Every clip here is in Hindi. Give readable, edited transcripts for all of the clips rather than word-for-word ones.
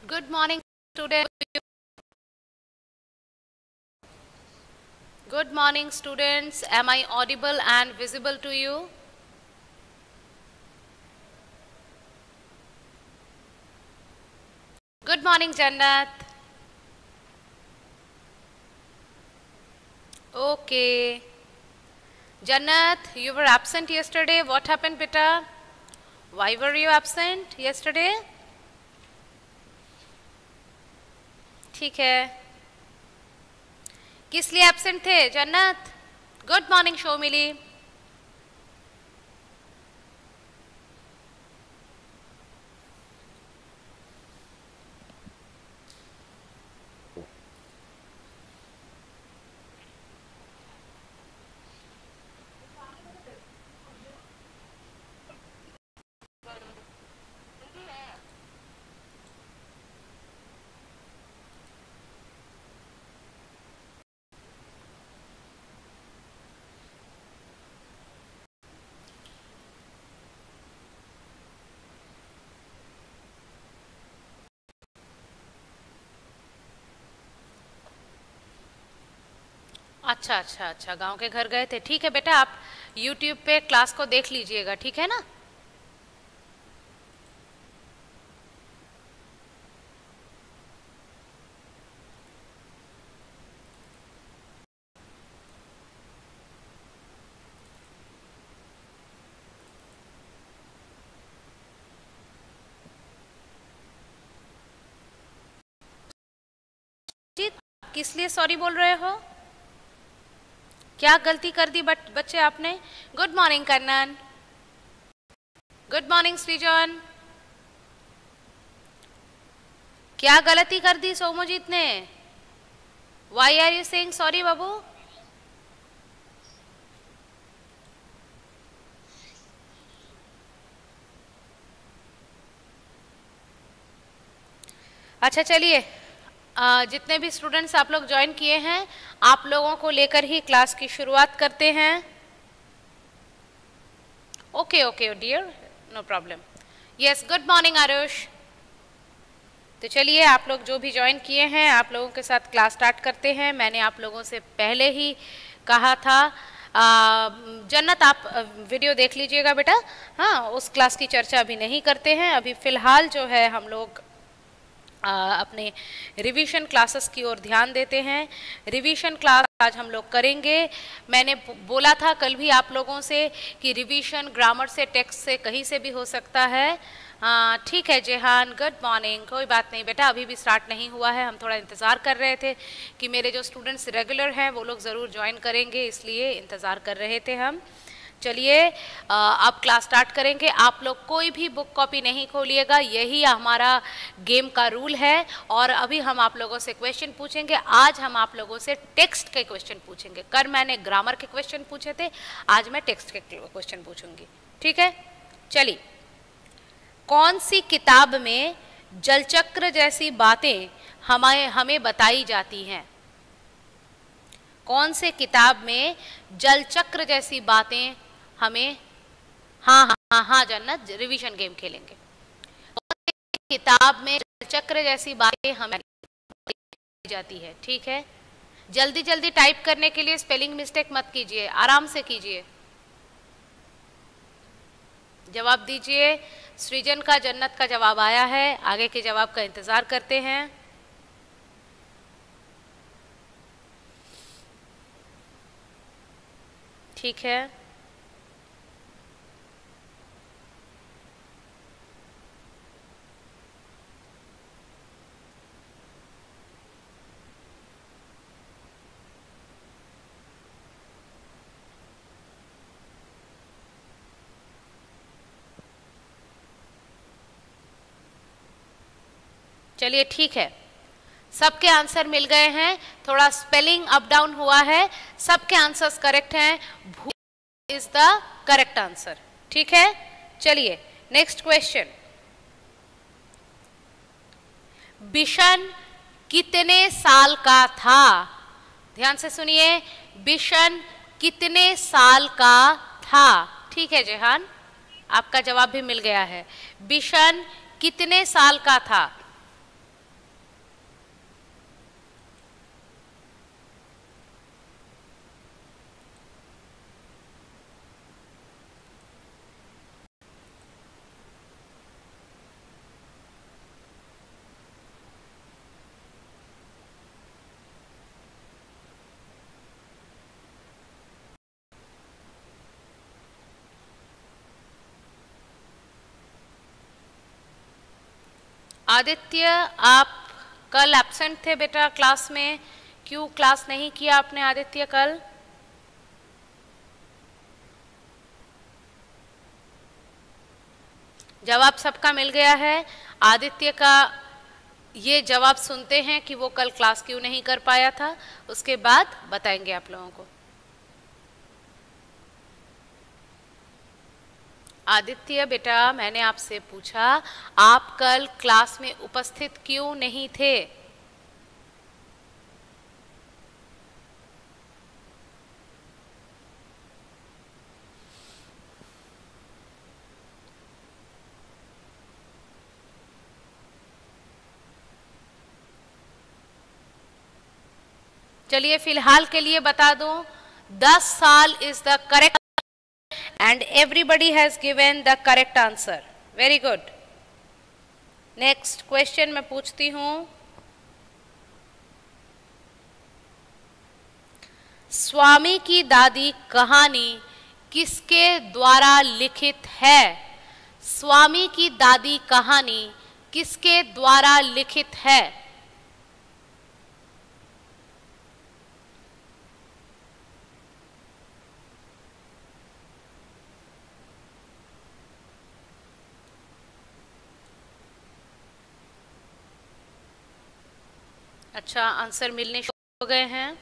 Good morning, students. Good morning, students. Am I audible and visible to you? Good morning, Jannat. Okay. Jannat, you were absent yesterday. What happened, beta? Why were you absent yesterday? ठीक है. किस लिए एब्सेंट थे जन्नत? Good morning Shomili. अच्छा अच्छा अच्छा, गांव के घर गए थे. ठीक है बेटा, आप YouTube पे क्लास को देख लीजिएगा, ठीक है ना? जी, किस लिए सॉरी बोल रहे हो? क्या गलती कर दी बच्चे आपने? Good morning Kannan. Good morning Srijan. क्या गलती कर दी सोमोजीत ने? Why are you saying sorry बाबू? अच्छा चलिए, जितने भी स्टूडेंट्स आप लोग ज्वाइन किए हैं, आप लोगों को लेकर ही क्लास की शुरुआत करते हैं. Okay okay dear, no problem. Yes, good morning Aarush. तो चलिए, आप लोग जो भी ज्वाइन किए हैं, आप लोगों के साथ क्लास स्टार्ट करते हैं. मैंने आप लोगों से पहले ही कहा था, जन्नत आप वीडियो देख लीजिएगा बेटा. हाँ, उस क्लास की चर्चा अभी नहीं करते हैं. अभी फ़िलहाल जो है हम लोग अपने रिवीजन क्लासेस की ओर ध्यान देते हैं. रिवीजन क्लास आज हम लोग करेंगे. मैंने बोला था कल भी आप लोगों से कि रिवीजन ग्रामर से, टेक्स्ट से, कहीं से भी हो सकता है. ठीक है जेहान, गुड मॉर्निंग. कोई बात नहीं बेटा, अभी भी स्टार्ट नहीं हुआ है. हम थोड़ा इंतज़ार कर रहे थे कि मेरे जो स्टूडेंट्स रेगुलर हैं वो लोग ज़रूर ज्वाइन करेंगे, इसलिए इंतज़ार कर रहे थे हम. चलिए, अब क्लास स्टार्ट करेंगे. आप लोग कोई भी बुक कॉपी नहीं खोलिएगा, यही हमारा गेम का रूल है. और अभी हम आप लोगों से क्वेश्चन पूछेंगे. आज हम आप लोगों से टेक्स्ट के क्वेश्चन पूछेंगे. कल मैंने ग्रामर के क्वेश्चन पूछे थे, आज मैं टेक्स्ट के क्वेश्चन पूछूंगी. ठीक है, चलिए. कौन सी किताब में जलचक्र जैसी बातें हमें बताई जाती हैं? कौन से किताब में जलचक्र जैसी बातें हमें, हाँ हाँ हाँ हाँ जन्नत, रिवीजन गेम खेलेंगे. कौन सी किताब में जलचक्र जैसी बातें हमें बताई जाती है? ठीक है, जल्दी जल्दी टाइप करने के लिए स्पेलिंग मिस्टेक मत कीजिए, आराम से कीजिए. जवाब दीजिए. सृजन का, जन्नत का जवाब आया है. आगे के जवाब का इंतजार करते हैं. ठीक है, चलिए ठीक है. सबके आंसर मिल गए हैं. थोड़ा स्पेलिंग अप डाउन हुआ है. सबके आंसर्स करेक्ट हैं. भू इज द करेक्ट आंसर. ठीक है, चलिए नेक्स्ट क्वेश्चन. बिशन कितने साल का था? ध्यान से सुनिए. बिशन कितने साल का था? ठीक है जेहान, आपका जवाब भी मिल गया है. बिशन कितने साल का था? आदित्य, आप कल एब्सेंट थे बेटा क्लास में, क्यों क्लास नहीं किया आपने आदित्य कल? जवाब सबका मिल गया है। आदित्य का ये जवाब सुनते हैं कि वो कल क्लास क्यों नहीं कर पाया था, उसके बाद बताएंगे आप लोगों को। आदित्य बेटा, मैंने आपसे पूछा आप कल क्लास में उपस्थित क्यों नहीं थे? चलिए फिलहाल के लिए बता दूं, 10 साल is the correct and everybody has given the correct answer. Very good. Next question मैं पूछती हूँ, स्वामी की दादी कहानी किसके द्वारा लिखित है? स्वामी की दादी कहानी किसके द्वारा लिखित है? अच्छा, आंसर मिलने शुरू हो गए हैं।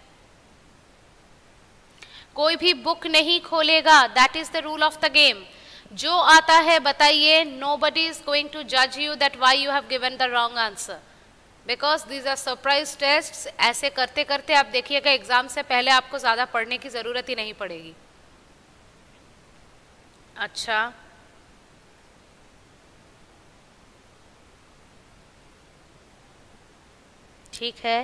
कोई भी बुक नहीं खोलेगा, that is the rule of the game. जो आता है बताइए, नोबडी इज गोइंग टू जज you that why you have given the wrong answer, because these are surprise test. ऐसे करते करते आप देखिएगा एग्जाम से पहले आपको ज्यादा पढ़ने की जरूरत ही नहीं पड़ेगी। अच्छा, ठीक है।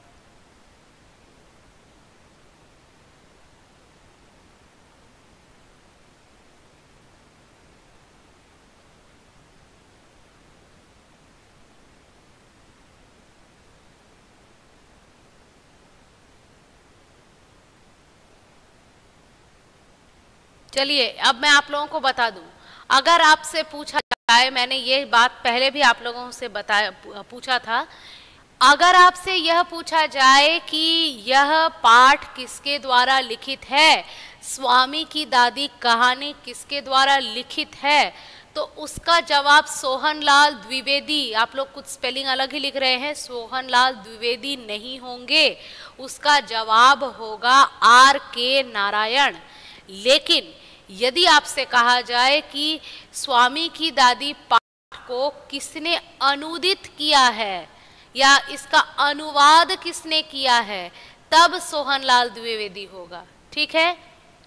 चलिए अब मैं आप लोगों को बता दूं, अगर आपसे पूछा जाए, मैंने ये बात पहले भी आप लोगों से पूछा था, अगर आपसे यह पूछा जाए कि यह पाठ किसके द्वारा लिखित है, स्वामी की दादी कहानी किसके द्वारा लिखित है, तो उसका जवाब सोहनलाल द्विवेदी, आप लोग कुछ स्पेलिंग अलग ही लिख रहे हैं, सोहनलाल द्विवेदी नहीं होंगे, उसका जवाब होगा आर के नारायण। लेकिन यदि आपसे कहा जाए कि स्वामी की दादी पाठ को किसने अनुदित किया है या इसका अनुवाद किसने किया है, तब सोहनलाल द्विवेदी होगा। ठीक है।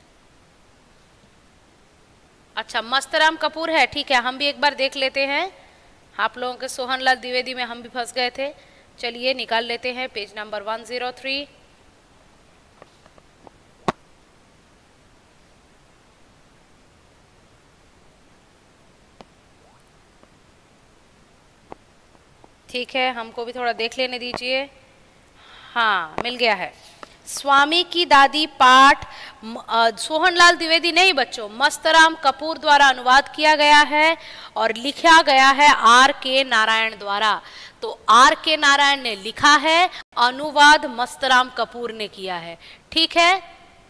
अच्छा, मस्तराम कपूर है, ठीक है, हम भी एक बार देख लेते हैं। आप लोगों के सोहनलाल द्विवेदी में हम भी फंस गए थे। चलिए निकाल लेते हैं पेज नंबर 103। ठीक है, हमको भी थोड़ा देख लेने दीजिए। हाँ, मिल गया है। स्वामी की दादी पाठ सोहनलाल द्विवेदी नहीं बच्चों, मस्तराम कपूर द्वारा अनुवाद किया गया है और लिखा गया है आर के नारायण द्वारा। तो आर के नारायण ने लिखा है, अनुवाद मस्तराम कपूर ने किया है। ठीक है।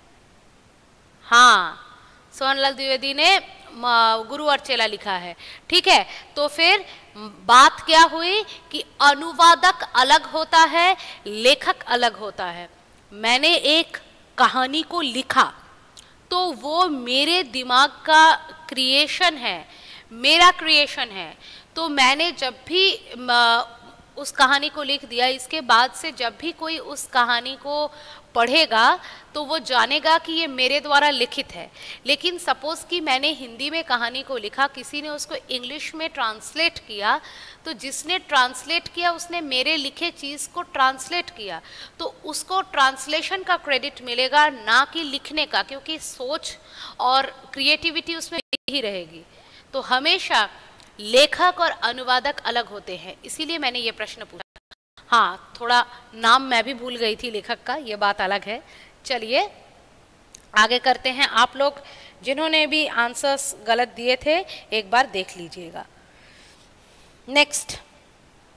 हाँ, सोहनलाल द्विवेदी ने गुरु और चेला लिखा है। ठीक है, तो फिर बात क्या हुई कि अनुवादक अलग होता है, लेखक अलग होता है। मैंने एक कहानी को लिखा तो वो मेरे दिमाग का क्रिएशन है, मेरा क्रिएशन है। तो मैंने जब भी उस कहानी को लिख दिया, इसके बाद से जब भी कोई उस कहानी को पढ़ेगा तो वो जानेगा कि ये मेरे द्वारा लिखित है। लेकिन सपोज कि मैंने हिंदी में कहानी को लिखा, किसी ने उसको इंग्लिश में ट्रांसलेट किया, तो जिसने ट्रांसलेट किया उसने मेरे लिखे चीज़ को ट्रांसलेट किया, तो उसको ट्रांसलेशन का क्रेडिट मिलेगा, ना कि लिखने का, क्योंकि सोच और क्रिएटिविटी उसमें ही रहेगी। तो हमेशा लेखक और अनुवादक अलग होते हैं, इसीलिए मैंने ये प्रश्न पूछा। हाँ, थोड़ा नाम मैं भी भूल गई थी लेखक का, ये बात अलग है। चलिए आगे करते हैं। आप लोग जिन्होंने भी आंसर्स गलत दिए थे एक बार देख लीजिएगा। नेक्स्ट,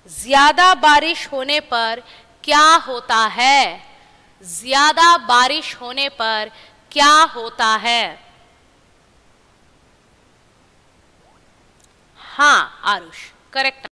ज्यादा बारिश होने पर क्या होता है? ज्यादा बारिश होने पर क्या होता है? हाँ आरुष, करेक्ट।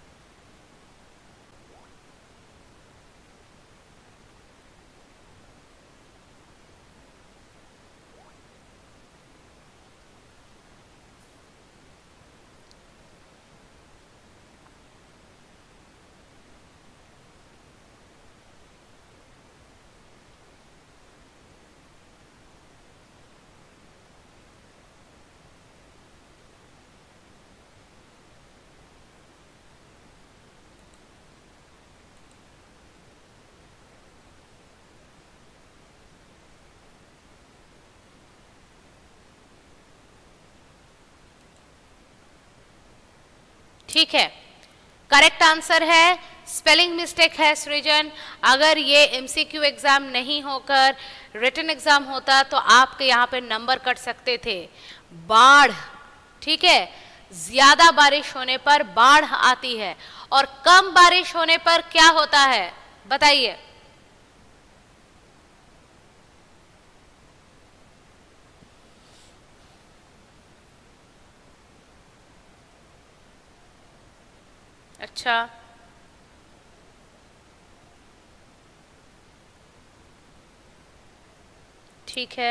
ठीक है, करेक्ट आंसर है। स्पेलिंग मिस्टेक है सृजन। अगर ये एमसीक्यू एग्जाम नहीं होकर रिटन एग्जाम होता तो आपके यहाँ पे नंबर कट सकते थे। बाढ़, ठीक है, ज्यादा बारिश होने पर बाढ़ आती है और कम बारिश होने पर क्या होता है बताइए? अच्छा, ठीक है,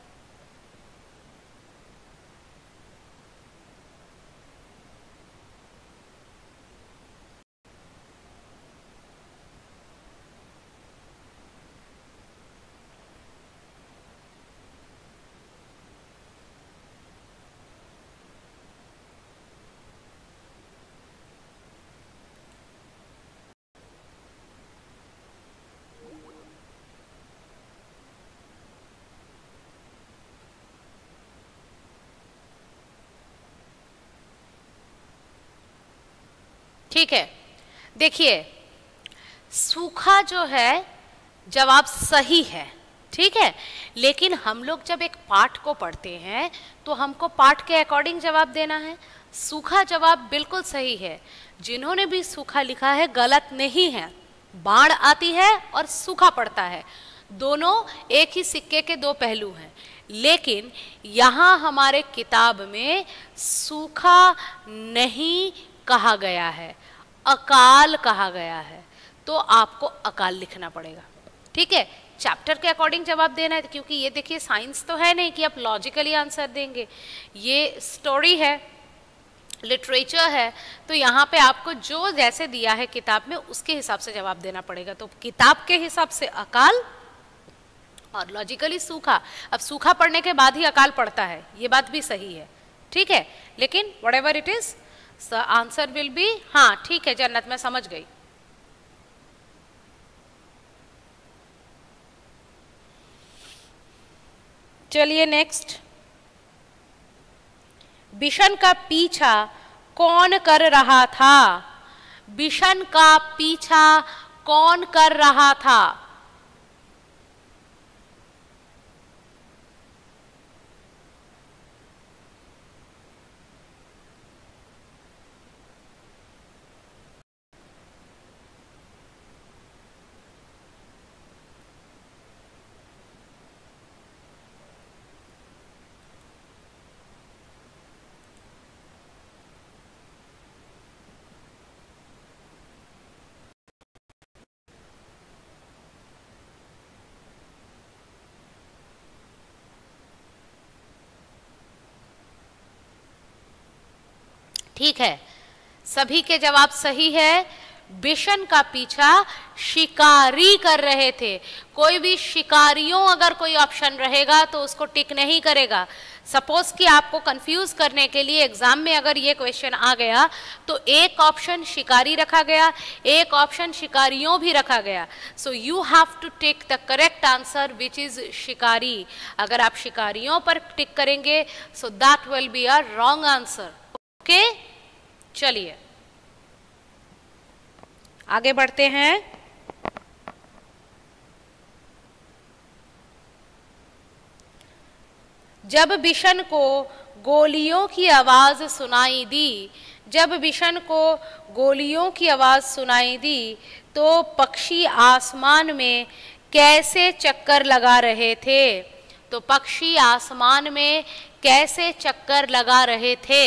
ठीक है। देखिए, सूखा जो है जवाब सही है, ठीक है, लेकिन हम लोग जब एक पाठ को पढ़ते हैं तो हमको पाठ के अकॉर्डिंग जवाब देना है। सूखा जवाब बिल्कुल सही है। जिन्होंने भी सूखा लिखा है गलत नहीं है। बाढ़ आती है और सूखा पड़ता है, दोनों एक ही सिक्के के दो पहलू हैं। लेकिन यहाँ हमारे किताब में सूखा नहीं कहा गया है, अकाल कहा गया है, तो आपको अकाल लिखना पड़ेगा। ठीक है, चैप्टर के अकॉर्डिंग जवाब देना है, क्योंकि ये देखिए साइंस तो है नहीं कि आप लॉजिकली आंसर देंगे, ये स्टोरी है, लिटरेचर है, तो यहाँ पे आपको जो जैसे दिया है किताब में उसके हिसाब से जवाब देना पड़ेगा। तो किताब के हिसाब से अकाल और लॉजिकली सूखा। अब सूखा पड़ने के बाद ही अकाल पड़ता है, ये बात भी सही है, ठीक है, लेकिन whatever it is answer will be, हाँ ठीक है जन्नत, मैं समझ गई। चलिए नेक्स्ट, बिशन का पीछा कौन कर रहा था? बिशन का पीछा कौन कर रहा था? ठीक है, सभी के जवाब सही है। बिशन का पीछा शिकारी कर रहे थे। कोई भी शिकारियों अगर कोई ऑप्शन रहेगा तो उसको टिक नहीं करेगा। सपोज कि आपको कंफ्यूज करने के लिए एग्जाम में अगर ये क्वेश्चन आ गया तो एक ऑप्शन शिकारी रखा गया, एक ऑप्शन शिकारियों भी रखा गया। So you have to take the correct answer which is शिकारी। अगर आप शिकारियों पर टिक करेंगे so that will be a wrong answer. Okay, चलिए आगे बढ़ते हैं। जब बिशन को गोलियों की आवाज सुनाई दी, जब बिशन को गोलियों की आवाज सुनाई दी तो पक्षी आसमान में कैसे चक्कर लगा रहे थे? तो पक्षी आसमान में कैसे चक्कर लगा रहे थे?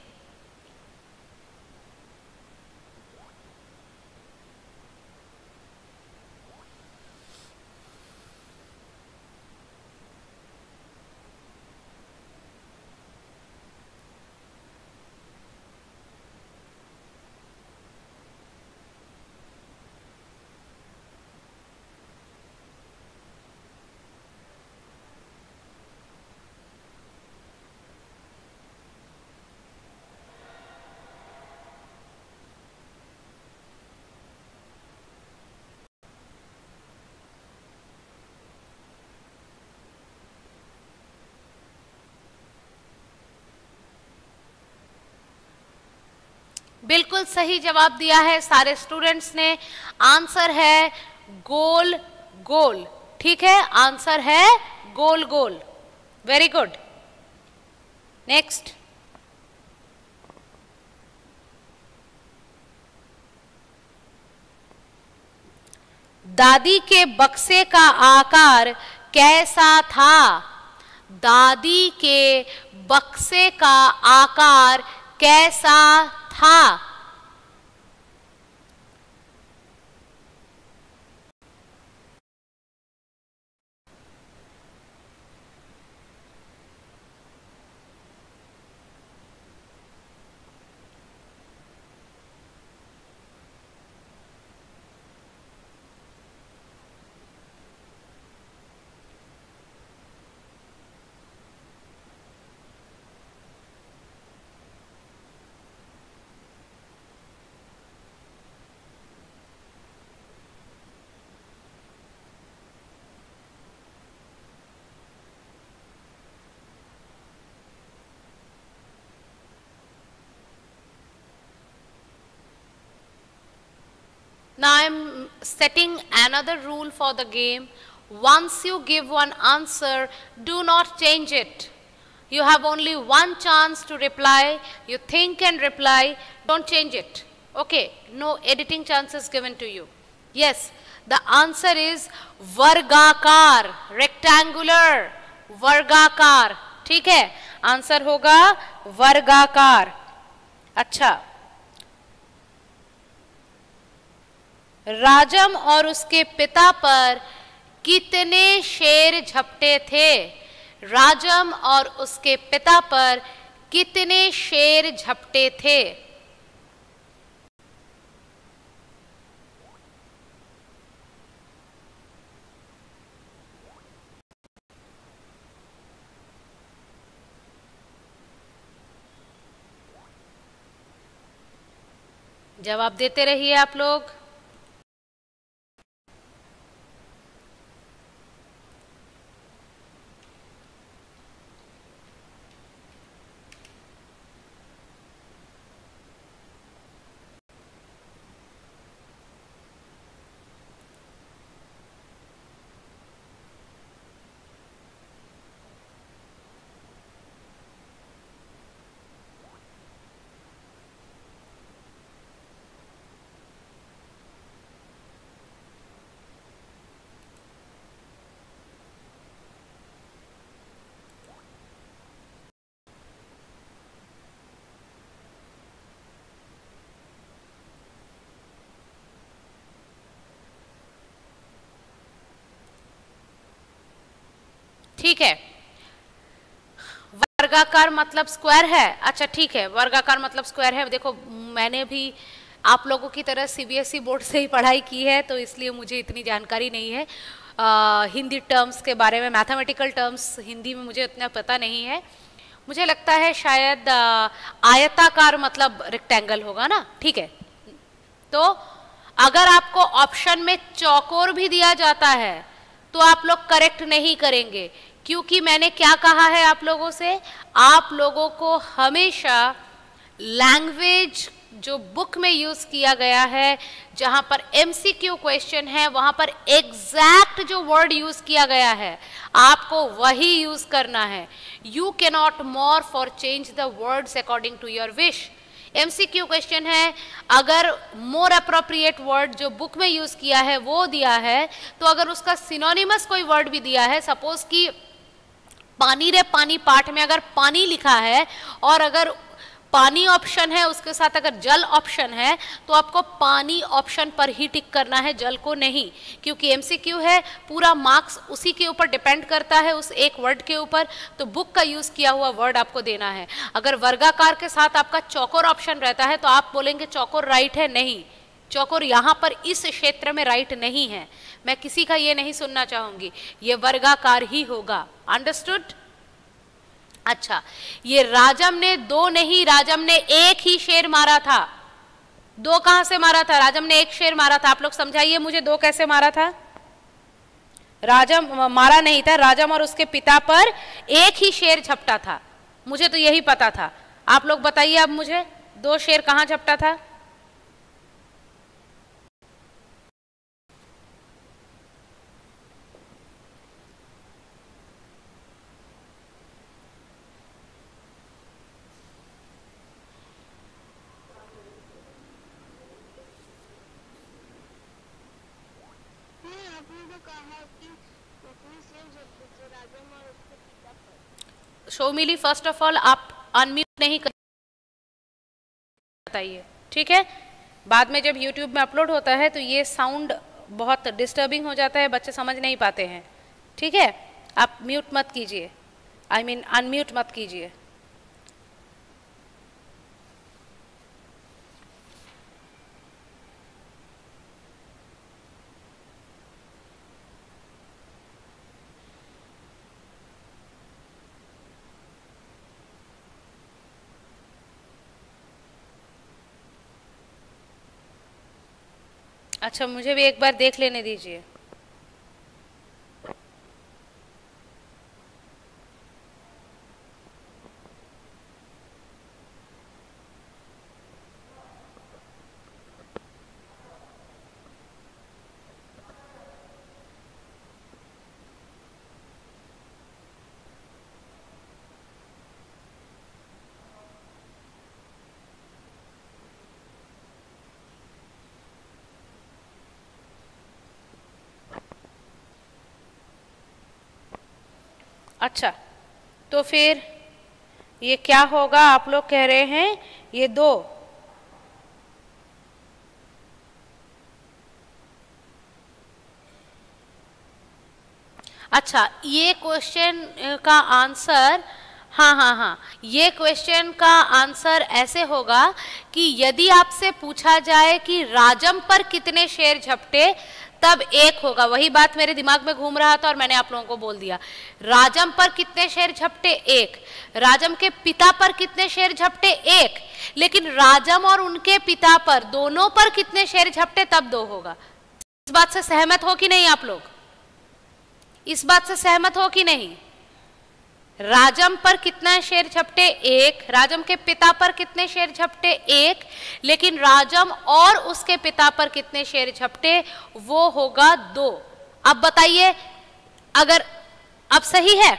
बिल्कुल सही जवाब दिया है सारे स्टूडेंट्स ने। आंसर है गोल गोल। ठीक है, आंसर है गोल गोल। Very good. नेक्स्ट। दादी के बक्से का आकार कैसा था? दादी के बक्से का आकार कैसा था? Now I am setting another rule for the game. Once you give one answer, do not change it. You have only one chance to reply. You think and reply. Don't change it. Okay, no editing chances given to you. Yes, the answer is वर्गाकार, rectangular, वर्गाकार. ठीक है, आंसर होगा वर्गाकार. अच्छा, राजम और उसके पिता पर कितने शेर झपटे थे? राजम और उसके पिता पर कितने शेर झपटे थे? जवाब देते रहिए आप लोग। ठीक है, वर्गाकार मतलब स्क्वायर है। अच्छा ठीक है, वर्गाकार मतलब स्क्वायर है। देखो मैंने भी आप लोगों की तरह सीबीएसई बोर्ड से ही पढ़ाई की है, तो इसलिए मुझे इतनी जानकारी नहीं है हिंदी टर्म्स के बारे में। मैथमेटिकल टर्म्स हिंदी में मुझे इतना पता नहीं है। मुझे लगता है शायद आयताकार मतलब रेक्टेंगल होगा ना। ठीक है, तो अगर आपको ऑप्शन में चौकोर भी दिया जाता है तो आप लोग करेक्ट नहीं करेंगे, क्योंकि मैंने क्या कहा है आप लोगों से, आप लोगों को हमेशा लैंग्वेज जो बुक में यूज किया गया है, जहां पर एमसीक्यू क्वेश्चन है, वहां पर एग्जैक्ट जो वर्ड यूज किया गया है आपको वही यूज करना है। यू कैन नॉट मॉर्फ और change the words according to your wish. MCQ question है, अगर मोर अप्रोप्रिएट वर्ड जो बुक में यूज किया है वो दिया है, तो अगर उसका सिनोनिमस कोई वर्ड भी दिया है, सपोज कि पानी रे पानी पाठ में अगर पानी लिखा है और अगर पानी ऑप्शन है उसके साथ अगर जल ऑप्शन है, तो आपको पानी ऑप्शन पर ही टिक करना है, जल को नहीं, क्योंकि एमसीक्यू है, पूरा मार्क्स उसी के ऊपर डिपेंड करता है, उस एक वर्ड के ऊपर। तो बुक का यूज किया हुआ वर्ड आपको देना है। अगर वर्गाकार के साथ आपका चौकोर ऑप्शन रहता है तो आप बोलेंगे चौकोर राइट है, नहीं, चौकोर यहाँ पर इस क्षेत्र में राइट नहीं है। मैं किसी का ये नहीं सुनना चाहूंगी, ये वर्गाकार ही होगा। अंडरस्टूड? अच्छा, ये राजम ने दो नहीं, राजम ने एक ही शेर मारा था। दो कहां से मारा था? राजम ने एक शेर मारा था। आप लोग समझाइए मुझे, दो कैसे मारा था? राजम मारा नहीं था, राजम और उसके पिता पर एक ही शेर झपटा था। मुझे तो यही पता था, आप लोग बताइए अब मुझे, दो शेर कहां झपटा था? शोमिली, फर्स्ट ऑफ ऑल आप अनम्यूट नहीं कर, बताइए, ठीक है? बाद में जब YouTube में अपलोड होता है तो ये साउंड बहुत डिस्टर्बिंग हो जाता है, बच्चे समझ नहीं पाते हैं, ठीक है? आप म्यूट मत कीजिए, आई मीन अनम्यूट मत कीजिए। अच्छा, मुझे भी एक बार देख लेने दीजिए। अच्छा, तो फिर ये क्या होगा? आप लोग कह रहे हैं ये दो, अच्छा, ये क्वेश्चन का आंसर, हाँ हाँ हाँ, ये क्वेश्चन का आंसर ऐसे होगा कि यदि आपसे पूछा जाए कि राजम पर कितने शेर झपटे, तब एक होगा। वही बात मेरे दिमाग में घूम रहा था और मैंने आप लोगों को बोल दिया। राजम पर कितने शेर झपटे? एक। राजम के पिता पर कितने शेर झपटे? एक। लेकिन राजम और उनके पिता पर, दोनों पर कितने शेर झपटे? तब दो होगा। इस बात से सहमत हो कि नहीं आप लोग? इस बात से सहमत हो कि नहीं? राजम पर कितना शेर झपटे? एक। राजम के पिता पर कितने शेर झपटे? एक। लेकिन राजम और उसके पिता पर कितने शेर झपटे? वो होगा दो। अब बताइए, अगर अब सही है?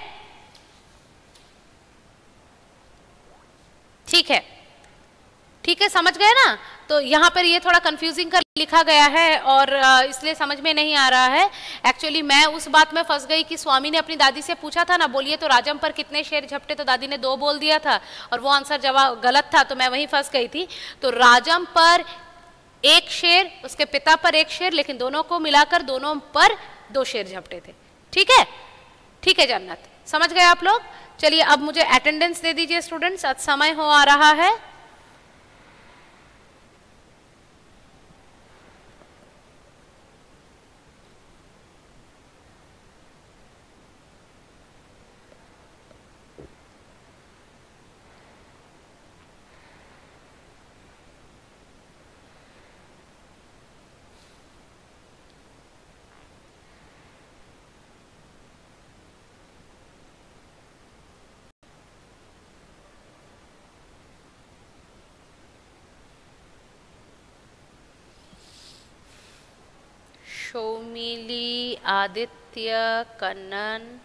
ठीक है, ठीक है, समझ गए ना? तो यहाँ पर ये थोड़ा कंफ्यूजिंग कर लिखा गया है और इसलिए समझ में नहीं आ रहा है। एक्चुअली मैं उस बात में फंस गई कि स्वामी ने अपनी दादी से पूछा था ना, बोलिए तो राजम पर कितने शेर झपटे, तो दादी ने दो बोल दिया था और वो आंसर जवाब गलत था, तो मैं वहीं फंस गई थी। तो राजम पर एक शेर, उसके पिता पर एक शेर, लेकिन दोनों को मिलाकर दोनों पर दो शेर झपटे थे। ठीक है, ठीक है जन्नत, समझ गए आप लोग? चलिए अब मुझे अटेंडेंस दे दीजिए स्टूडेंट्स, आज समय हो आ रहा है। शौमिली, आदित्य, कन्नन,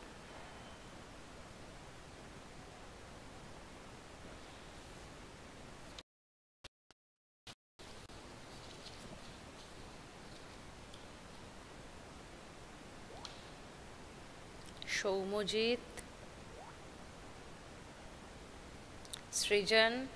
शौमोजीत, सृजन,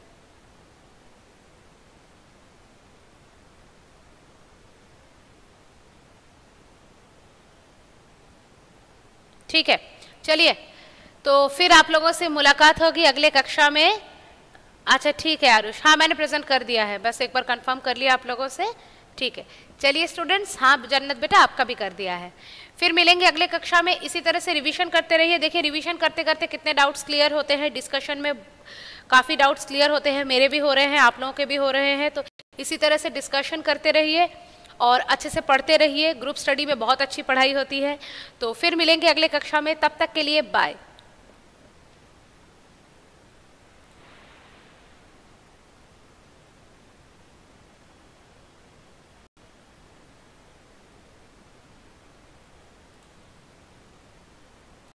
ठीक है। चलिए, तो फिर आप लोगों से मुलाकात होगी अगले कक्षा में। अच्छा ठीक है आरुष, हाँ मैंने प्रेजेंट कर दिया है, बस एक बार कंफर्म कर लिया आप लोगों से, ठीक है। चलिए स्टूडेंट्स, हाँ जन्नत बेटा आपका भी कर दिया है। फिर मिलेंगे अगले कक्षा में, इसी तरह से रिवीजन करते रहिए। देखिए रिवीजन करते करते कितने डाउट्स क्लियर होते हैं, डिस्कशन में काफ़ी डाउट्स क्लियर होते हैं, मेरे भी हो रहे हैं, आप लोगों के भी हो रहे हैं। तो इसी तरह से डिस्कशन करते रहिए और अच्छे से पढ़ते रहिए। ग्रुप स्टडी में बहुत अच्छी पढ़ाई होती है। तो फिर मिलेंगे अगले कक्षा में, तब तक के लिए बाय।